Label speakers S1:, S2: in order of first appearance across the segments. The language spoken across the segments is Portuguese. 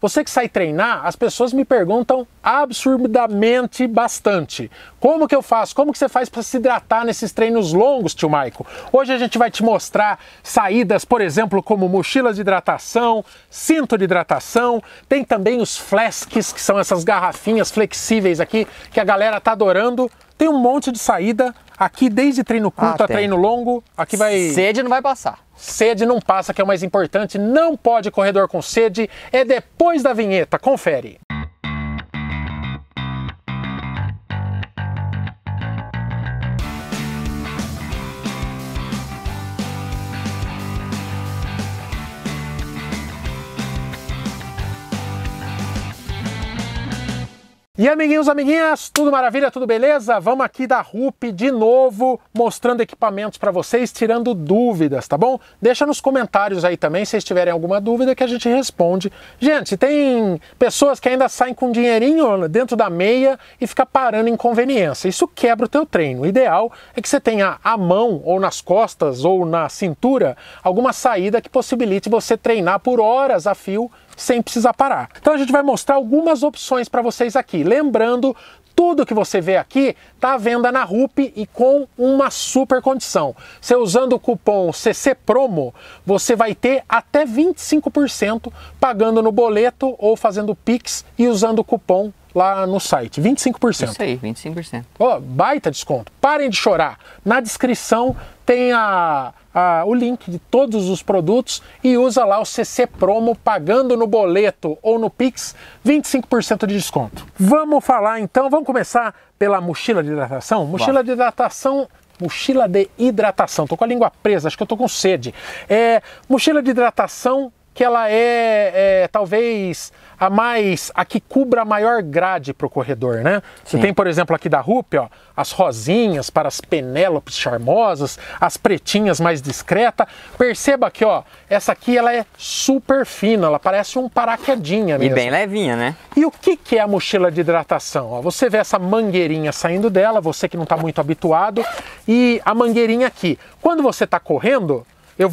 S1: você que sai treinar, as pessoas me perguntam absurdamente bastante. Como que eu faço? Como que você faz para se hidratar nesses treinos longos, tio Maico? Hoje a gente vai te mostrar saídas, por exemplo, como mochilas de hidratação, cinto de hidratação, tem também os flasks, que são essas garrafinhas flexíveis aqui, que a galera tá adorando. Tem um monte de saída aqui, desde treino curto a treino longo. Aqui vai...
S2: Sede não vai passar.
S1: Sede não passa, que é o mais importante. Não pode corredor com sede. É depois da vinheta. Confere. E amiguinhos, amiguinhas, tudo maravilha, tudo beleza? Vamos aqui da Rupe de novo, mostrando equipamentos para vocês, tirando dúvidas, tá bom? Deixa nos comentários aí também, se vocês tiverem alguma dúvida, que a gente responde. Gente, tem pessoas que ainda saem com dinheirinho dentro da meia e fica parando em conveniência. Isso quebra o teu treino. O ideal é que você tenha à mão, ou nas costas, ou na cintura, alguma saída que possibilite você treinar por horas a fio, sem precisar parar. Então a gente vai mostrar algumas opções para vocês aqui. Lembrando, tudo que você vê aqui está à venda na Rupe e com uma super condição. Você usando o cupom CCPROMO, você vai ter até 25% pagando no boleto ou fazendo Pix e usando o cupom lá no site, 25%.
S2: Isso aí, 25%.
S1: Oh, baita desconto. Parem de chorar. Na descrição tem o link de todos os produtos e usa lá o CC Promo, pagando no boleto ou no Pix, 25% de desconto. Vamos falar então, vamos começar pela mochila de hidratação? Mochila de hidratação... Mochila de hidratação. Tô com a língua presa, acho que eu tô com sede. Mochila de hidratação que ela talvez a que cubra a maior grade para o corredor, né? Você tem, por exemplo, aqui da Rupe, ó, as rosinhas para as penélopes charmosas, as pretinhas mais discreta. Perceba que, ó, essa aqui ela é super fina, ela parece um paraquedinha mesmo.
S2: E bem levinha, né?
S1: E o que é a mochila de hidratação? Ó, você vê essa mangueirinha saindo dela, você que não está muito habituado, e a mangueirinha aqui. Quando você está correndo,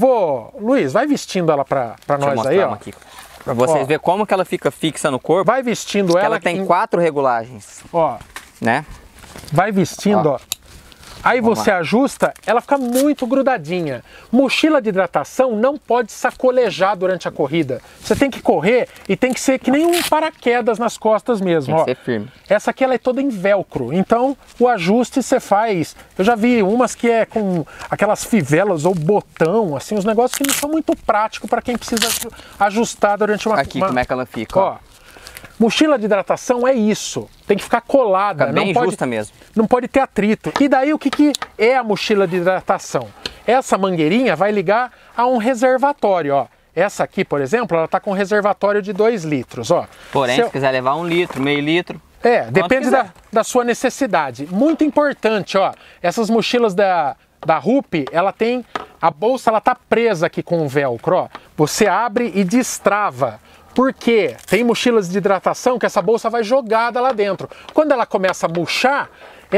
S1: Luiz, vai vestindo ela pra nós aí, ó.
S2: Aqui, pra vocês verem como que ela fica fixa no corpo.
S1: Vai vestindo ela.
S2: Ela tem 4 regulagens.
S1: Ó.
S2: Né?
S1: Vai vestindo, ó. Aí você ajusta, ela fica muito grudadinha. Mochila de hidratação não pode sacolejar durante a corrida. Você tem que correr e tem que ser que nem um paraquedas nas costas mesmo.
S2: Tem que ser firme.
S1: Essa aqui ela é toda em velcro, então o ajuste você faz. Eu já vi umas que é com aquelas fivelas ou botão, assim, os negócios que não são muito práticos para quem precisa ajustar durante uma...
S2: Aqui, como é que ela fica, ó.
S1: Mochila de hidratação é isso, tem que ficar colada,
S2: fica bem justa mesmo.
S1: Não pode ter atrito. E daí o que é a mochila de hidratação? Essa mangueirinha vai ligar a um reservatório, ó. Essa aqui, por exemplo, ela tá com um reservatório de 2 litros, ó.
S2: Porém, se quiser levar 1 litro, meio litro...
S1: depende da sua necessidade. Muito importante, ó, essas mochilas da Rupe, ela tem... A bolsa, ela tá presa aqui com um velcro, ó. Você abre e destrava. Porque tem mochilas de hidratação que essa bolsa vai jogada lá dentro. Quando ela começa a murchar,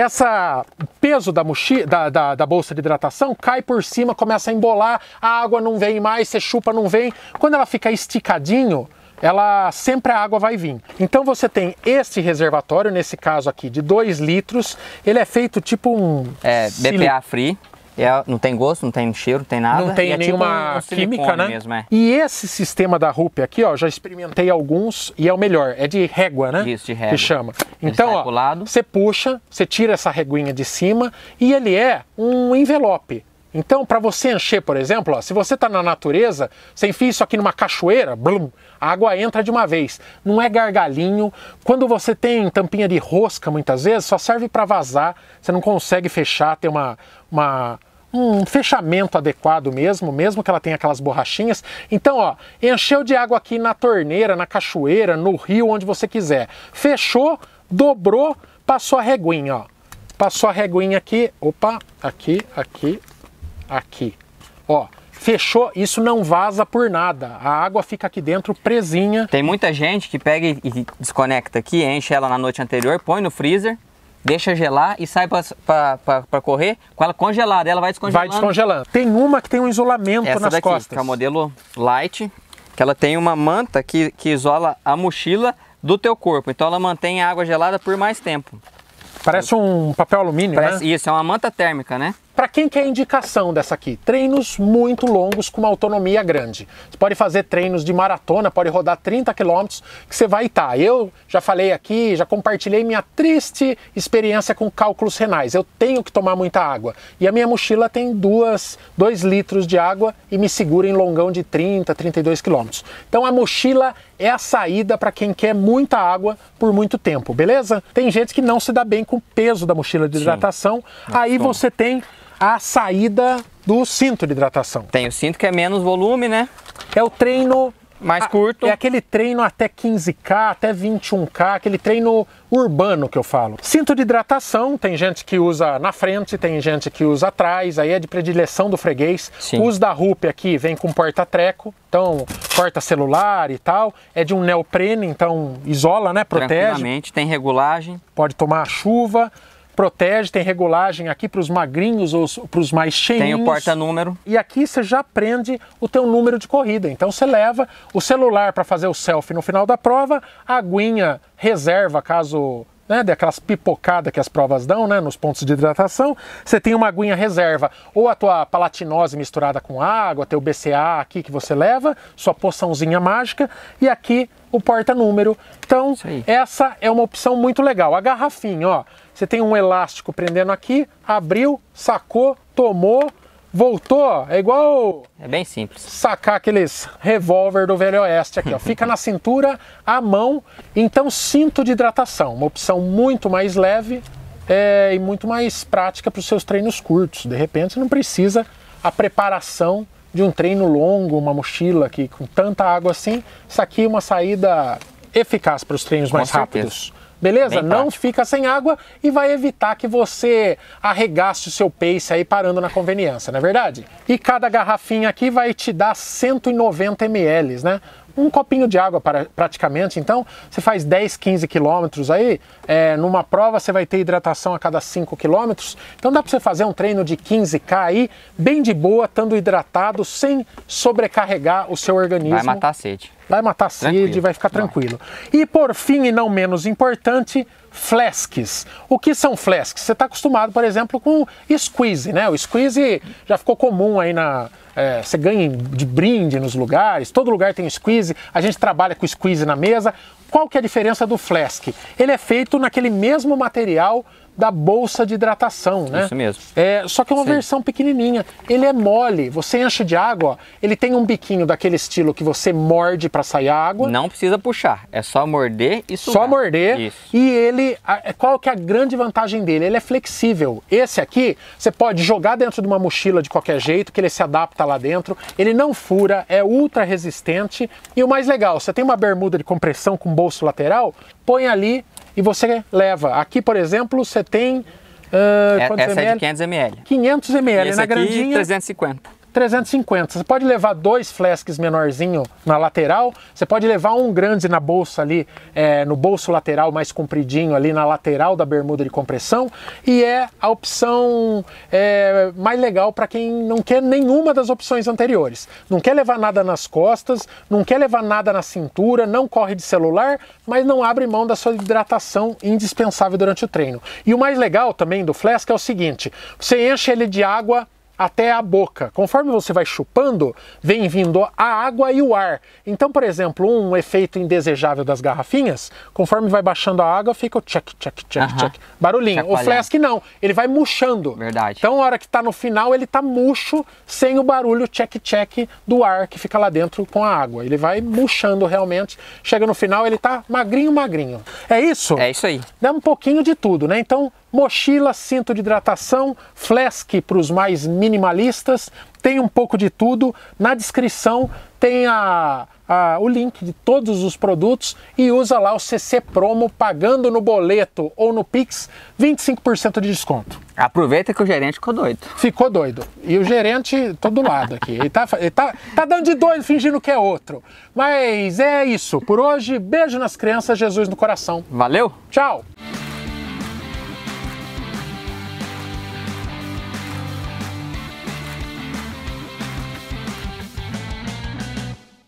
S1: o peso da bolsa de hidratação cai por cima, começa a embolar, a água não vem mais, você chupa, não vem. Quando ela fica esticadinho, sempre a água vai vir. Então você tem esse reservatório, nesse caso aqui, de 2 litros. Ele é feito tipo um...
S2: BPA free. Não tem gosto, não tem cheiro, não tem nada.
S1: Não tem nenhuma química, né?
S2: Mesmo,
S1: E esse sistema da Rupe aqui, ó, já experimentei alguns e é o melhor. É de régua, né?
S2: Isso, de régua.
S1: Que chama. Então, ó, você puxa, você tira essa reguinha de cima e ele é um envelope. Então, para você encher, por exemplo, ó, se você está na natureza, você enfia isso aqui numa cachoeira, blum, a água entra de uma vez. Não é gargalinho. Quando você tem tampinha de rosca, muitas vezes, só serve para vazar. Você não consegue fechar, ter um fechamento adequado mesmo que ela tenha aquelas borrachinhas. Então, ó, encheu de água aqui na torneira, na cachoeira, no rio, onde você quiser. Fechou, dobrou, passou a reguinha, ó. Passou a reguinha aqui, opa, aqui. Ó, fechou, isso não vaza por nada. A água fica aqui dentro presinha.
S2: Tem muita gente que pega e desconecta aqui, enche ela na noite anterior, põe no freezer, deixa gelar e sai para correr. Com ela congelada, ela vai descongelando.
S1: Vai descongelando. Tem uma que tem um isolamento nas costas.
S2: Que é o modelo Light, que ela tem uma manta que isola a mochila do teu corpo. Então ela mantém a água gelada por mais tempo.
S1: Parece um papel alumínio, né?
S2: Isso, é uma manta térmica, né?
S1: Para quem quer indicação dessa aqui? Treinos muito longos com uma autonomia grande. Você pode fazer treinos de maratona, pode rodar 30 km que você vai estar. Eu já falei aqui, já compartilhei minha triste experiência com cálculos renais. Eu tenho que tomar muita água. E a minha mochila tem 2 litros de água e me segura em longão de 30, 32 km. Então a mochila é a saída para quem quer muita água por muito tempo, beleza? Tem gente que não se dá bem com o peso da mochila de hidratação. Aí você tem a saída do cinto de hidratação.
S2: Tem o cinto que é menos volume, né?
S1: É o treino
S2: mais curto.
S1: É aquele treino até 15K, até 21K, aquele treino urbano que eu falo. Cinto de hidratação, tem gente que usa na frente, tem gente que usa atrás, aí é de predileção do freguês.
S2: Sim.
S1: O uso da Rupe aqui vem com porta-treco, então porta celular e tal. É de um neoprene, então isola, né? Protege.
S2: Tranquilamente, tem regulagem.
S1: Pode tomar chuva. Protege, tem regulagem aqui para os magrinhos ou para os mais cheinhos.
S2: Tem o porta-número.
S1: E aqui você já prende o teu número de corrida. Então você leva o celular para fazer o selfie no final da prova, a aguinha reserva caso, né, daquelas pipocadas que as provas dão, né, nos pontos de hidratação. Você tem uma aguinha reserva, ou a tua palatinose misturada com água, teu BCA aqui que você leva, sua poçãozinha mágica, e aqui o porta-número. Então essa é uma opção muito legal. A garrafinha, ó. Você tem um elástico prendendo aqui, abriu, sacou, tomou, voltou. É igual...
S2: É bem simples.
S1: Sacar aqueles revólver do Velho Oeste aqui, ó. Fica na cintura, à mão. Então, cinto de hidratação. Uma opção muito mais leve e muito mais prática para os seus treinos curtos. De repente, você não precisa a preparação de um treino longo, uma mochila aqui com tanta água assim. Isso aqui é uma saída eficaz para os treinos mais rápidos. Beleza? Não fica sem água e vai evitar que você arregaste o seu pace aí parando na conveniência, não é verdade? E cada garrafinha aqui vai te dar 190 ml, né? Um copinho de água praticamente, então você faz 10, 15 quilômetros aí, numa prova você vai ter hidratação a cada 5 quilômetros, então dá para você fazer um treino de 15K aí, bem de boa, estando hidratado, sem sobrecarregar o seu organismo.
S2: Vai matar a sede.
S1: Vai matar a sede, vai ficar tranquilo. E por fim, e não menos importante, flasks. O que são flasks? Você está acostumado, por exemplo, com squeeze, né? O squeeze já ficou comum aí você ganha de brinde nos lugares, todo lugar tem squeeze, a gente trabalha com squeeze na mesa. Qual que é a diferença do flask? Ele é feito naquele mesmo material da bolsa de hidratação, né?
S2: Isso mesmo.
S1: Só que é uma versão pequenininha. Ele é mole, você enche de água, ó, ele tem um biquinho daquele estilo que você morde para sair a água.
S2: Não precisa puxar, é só morder e sugar.
S1: Só morder.
S2: Isso.
S1: E ele, qual que é a grande vantagem dele? Ele é flexível. Esse aqui, você pode jogar dentro de uma mochila de qualquer jeito, que ele se adapta lá dentro. Ele não fura, é ultra resistente. E o mais legal, você tem uma bermuda de compressão com bolso lateral, põe ali e você leva. Aqui, por exemplo, você tem...
S2: essa é de 500 ml.
S1: 500 ml.
S2: Esse
S1: na
S2: aqui,
S1: grandinha...
S2: 350.
S1: 350. Você pode levar 2 flasks menorzinho na lateral, você pode levar um grande na bolsa ali, no bolso lateral mais compridinho ali na lateral da bermuda de compressão, e é a opção mais legal para quem não quer nenhuma das opções anteriores. Não quer levar nada nas costas, não quer levar nada na cintura, não corre de celular, mas não abre mão da sua hidratação indispensável durante o treino. E o mais legal também do flask é o seguinte, você enche ele de água até a boca. Conforme você vai chupando, vem vindo a água e o ar. Então, por exemplo, um efeito indesejável das garrafinhas, conforme vai baixando a água, fica o tchac, tchac, tchac, tchac, barulhinho. O flask não, ele vai murchando.
S2: Verdade.
S1: Então, a hora que tá no final, ele tá murcho, sem o barulho tchac, tchac do ar que fica lá dentro com a água. Ele vai murchando realmente. Chega no final, ele tá magrinho, magrinho. É isso?
S2: É isso aí.
S1: Dá um pouquinho de tudo, né? Então, mochila, cinto de hidratação, flask para os mais minimalistas, tem um pouco de tudo. Na descrição tem o link de todos os produtos e usa lá o CC Promo, pagando no boleto ou no Pix, 25% de desconto.
S2: Aproveita que o gerente ficou doido.
S1: Ficou doido. E o gerente, tô do lado aqui. Ele tá dando de doido, fingindo que é outro. Mas é isso. Por hoje, beijo nas crianças, Jesus no coração.
S2: Valeu!
S1: Tchau!